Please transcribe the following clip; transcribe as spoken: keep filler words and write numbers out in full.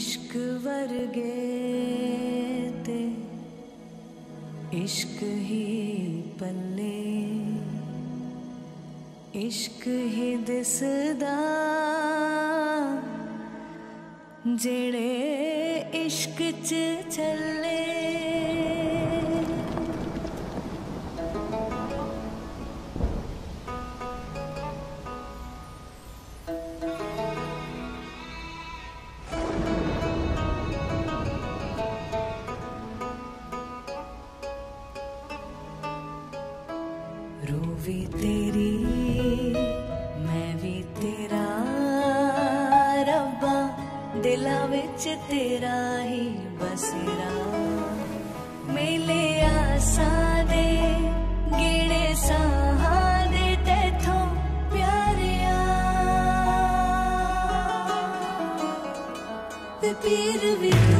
इश्क वर्गे ते इश्क ही पल्ले इश्क ही दिसदा जेड़े इश्क च चले। रूह भी तेरी मैं भी तेरा रब्बा दिला विच तेरा ही बसेरा। मेले आसां दे गिणे साहां दे तैथों प्यारिया ते पीर भी